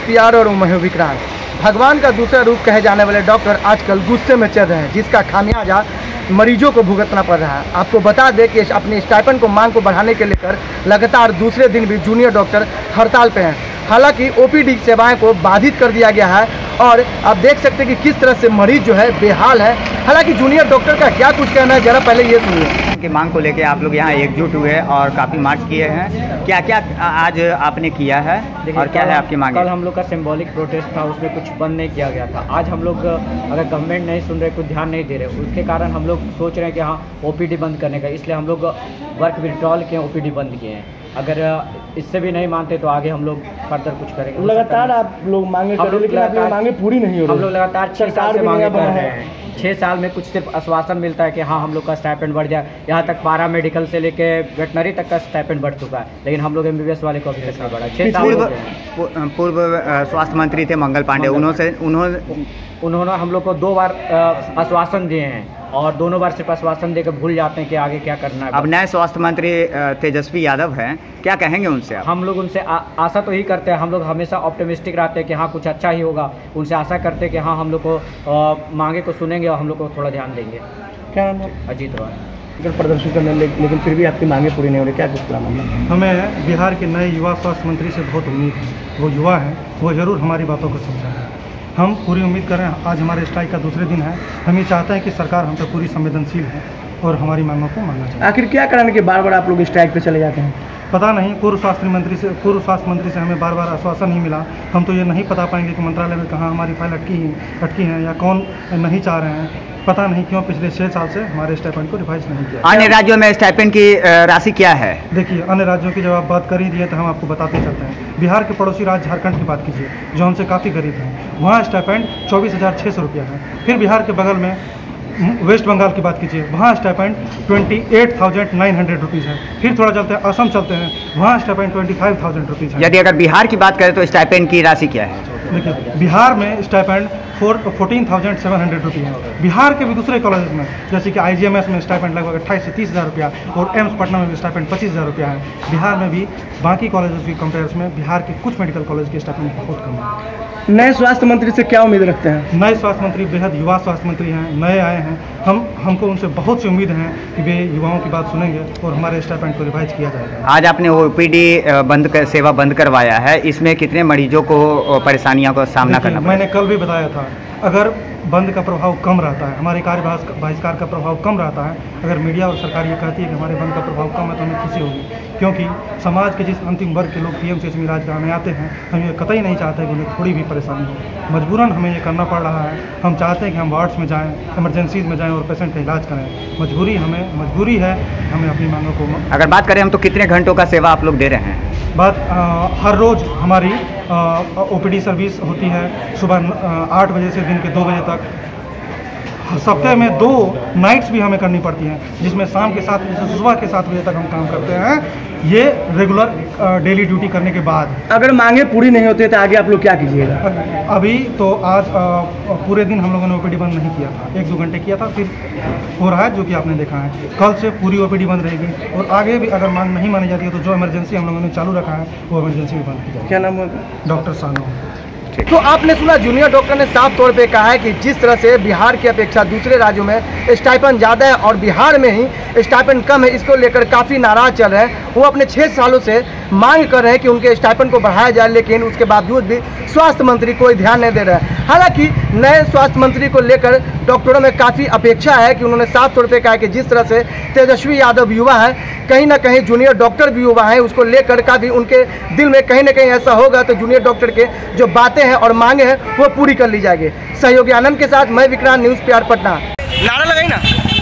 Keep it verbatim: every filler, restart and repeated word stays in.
प्यार और मैं हूं विक्रांत। भगवान का दूसरा रूप कहे जाने वाले डॉक्टर आजकल गुस्से में चल रहे हैं, जिसका खामियाजा मरीजों को भुगतना पड़ रहा है। आपको बता दें कि अपने स्टाइपेंड को मांग को बढ़ाने के लेकर लगातार दूसरे दिन भी जूनियर डॉक्टर हड़ताल पे हैं। हालांकि ओपीडी सेवाएं को बाधित कर दिया गया है और आप देख सकते हैं कि किस तरह से मरीज जो है बेहाल है। हालांकि जूनियर डॉक्टर का क्या कुछ कहना है, जरा पहले ये सुनिए। की मांग को लेकर आप लोग यहाँ एकजुट हुए और काफ़ी मार्च किए हैं, क्या क्या आज आपने किया है और क्या है आपकी मांग? कल हम लोग का सिंबॉलिक प्रोटेस्ट था, उसमें कुछ बंद नहीं किया गया था। आज हम लोग अगर गवर्नमेंट नहीं सुन रहे, कुछ ध्यान नहीं दे रहे, उसके कारण हम लोग सोच रहे हैं कि हाँ ओपीडी बंद करने का, इसलिए हम लोग वर्क विड्रॉल किए, ओपीडी बंद किए हैं। अगर इससे भी नहीं मानते तो आगे हम लोग फर्दर कुछ करेंगे। लगातार आप लोग मांगे कर रहे हैं, लेकिन आपकी मांगे पूरी नहीं हो रही। हम लोग लगातार छः साल से मांगे कर रहे हैं। छः साल में कुछ सिर्फ आश्वासन मिलता है कि हाँ हम लोग का स्टाइपेंड बढ़ जाए। यहाँ तक पारा मेडिकल से लेके वेटनरी तक का स्टाइपेंड बढ़ चुका है, लेकिन हम लोग एमबीबीएस वाले को अभी तक नहीं बढ़ा। छः साल पूर्व स्वास्थ्य मंत्री थे मंगल पांडे, उन्होंने उन्होंने उन्होंने हम लोग को दो बार आश्वासन दिए हैं और दोनों बार सिर्फ आश्वासन देकर भूल जाते हैं कि आगे क्या करना है। अब नए स्वास्थ्य मंत्री तेजस्वी यादव हैं, क्या कहेंगे उनसे आप? हम लोग उनसे आ, आशा तो ही करते हैं। हम लोग हमेशा ऑप्टिमिस्टिक रहते हैं कि हाँ कुछ अच्छा ही होगा। उनसे आशा करते हैं कि हाँ हम लोग को आ, मांगे को सुनेंगे और हम लोग को थोड़ा ध्यान देंगे। क्या नाम है? अजीत राय। अगर प्रदर्शन करने लेकिन फिर भी आपकी मांगे पूरी नहीं हो रही, क्या कुछ मामला? हमें बिहार के नए युवा स्वास्थ्य मंत्री से बहुत उम्मीद है। वो युवा हैं, वो ज़रूर हमारी बातों को समझाएं। हम पूरी उम्मीद करें। आज हमारे स्ट्राइक का दूसरे दिन है। हम ये चाहते हैं कि सरकार हम पे पूरी संवेदनशील है और हमारी मांगों को मानना चाहिए। आखिर क्या कारण कि बार बार आप लोग स्ट्राइक पे चले जाते हैं? पता नहीं, पूर्व स्वास्थ्य मंत्री से पूर्व स्वास्थ्य मंत्री से हमें बार बार आश्वासन नहीं मिला। हम तो ये नहीं पता पाएंगे कि मंत्रालय में कहाँ हमारी फाइल अटकी अटकी हैं या कौन नहीं चाह रहे हैं। पता नहीं क्यों पिछले छः साल से हमारे स्टाइपेंड को रिवाइज नहीं किया। अन्य राज्यों में स्टाइपेंड की राशि क्या है? देखिए, अन्य राज्यों की जब आप बात कर ही दिए तो हम आपको बताते चलते हैं। बिहार के पड़ोसी राज्य झारखंड की बात कीजिए, जो हमसे काफ़ी गरीब हैं, वहाँ स्टाइपेंड चौबीस हज़ार छः सौ रुपया है। फिर बिहार के बगल में वेस्ट बंगाल की बात कीजिए, वहाँ stipend twenty eight thousand nine hundred rupees है। फिर थोड़ा चलते हैं असम चलते हैं, वहाँ stipend twenty five thousand rupees है। यदि अगर बिहार की बात करें तो स्टाइपेंड की राशि क्या है? देखिए, बिहार में stipend four fourteen thousand seven hundred rupees है। बिहार के भी दूसरे कॉलेज में जैसे कि आईजीएमएस में स्टाइपेंड लगभग अट्ठाईस से तीस हज़ार रुपया और एम्स पटना में भी स्टाइपेंड पच्चीस हज़ार रुपया है। बिहार में भी बाकी कॉलेज की कंपेयर्स में बिहार के कुछ मेडिकल कॉलेज के स्टाइपेंड बहुत कम है। नए स्वास्थ्य मंत्री से क्या उम्मीद रखते हैं? नए स्वास्थ्य मंत्री बेहद युवा स्वास्थ्य मंत्री हैं, नए आए हैं। हम हमको उनसे बहुत सी उम्मीद है कि वे युवाओं की बात सुनेंगे और हमारे स्टाइपेंड को रिवाइज किया जाएगा। आज आपने ओपीडी बंद कर सेवा बंद करवाया है, इसमें कितने मरीजों को परेशानियों का सामना करना पड़ा? मैंने कल भी बताया था, अगर बंद का प्रभाव कम रहता है, हमारे कार्य बहिष्कार का प्रभाव कम रहता है, अगर मीडिया और सरकार ये कहती है कि हमारे बंद का प्रभाव कम है तो हमें खुशी होगी। क्योंकि समाज के जिस अंतिम वर्ग के लोग पीएमसीएच में इलाज कराने आते हैं, हम ये कतई नहीं चाहते कि उन्हें थोड़ी भी परेशानी हो। मजबूरन हमें ये करना पड़ रहा है। हम चाहते हैं कि हम वार्ड्स में जाएँ, इमरजेंसीज में जाएँ और पेशेंट का इलाज करें। मजबूरी हमें मजबूरी है, हमें अपनी मांगों को। अगर बात करें हम तो कितने घंटों का सेवा आप लोग दे रहे हैं? बात आ, हर रोज़ हमारी ओपीडी सर्विस होती है सुबह आठ बजे से दिन के दो बजे तक। सप्ताह में दो नाइट्स भी हमें करनी पड़ती हैं, जिसमें शाम के सात बजे से सुबह के सात बजे तक हम काम करते हैं। ये रेगुलर डेली ड्यूटी करने के बाद अगर मांगे पूरी नहीं होती तो आगे आप लोग क्या कीजिएगा? अभी तो आज आ, पूरे दिन हम लोगों ने ओपीडी बंद नहीं किया था, एक दो घंटे किया था, फिर हो रहा है जो कि आपने देखा है। कल से पूरी ओपीडी बंद रहेगी और आगे भी अगर मांग नहीं मानी जाती है तो जो इमरजेंसी हम लोगों ने चालू रखा है वो इमरजेंसी भी बंद की जाएगी। क्या नाम है? डॉक्टर सानो। तो आपने सुना, जूनियर डॉक्टर ने साफ तौर पे कहा है कि जिस तरह से बिहार की अपेक्षा दूसरे राज्यों में स्टाइपेंड ज़्यादा है और बिहार में ही स्टाइपेंड कम है, इसको लेकर काफ़ी नाराज चल रहे हैं। वो अपने छः सालों से मांग कर रहे हैं कि उनके स्टाइपेंड को बढ़ाया जाए, लेकिन उसके बावजूद भी स्वास्थ्य मंत्री कोई ध्यान नहीं दे रहा है। हालांकि नए स्वास्थ्य मंत्री को लेकर डॉक्टरों में काफ़ी अपेक्षा है कि उन्होंने साफ तौर पर कहा कि जिस तरह से तेजस्वी यादव युवा है, कहीं ना कहीं जूनियर डॉक्टर भी युवा हैं, उसको लेकर काफ़ी उनके दिल में कहीं ना कहीं ऐसा होगा तो जूनियर डॉक्टर के जो बातें हैं और मांगे हैं वो पूरी कर ली जाएगी। सहयोगी आनंद के साथ मैं विक्रांत, न्यूज़ प्यार पटना। नारा लगाई ना।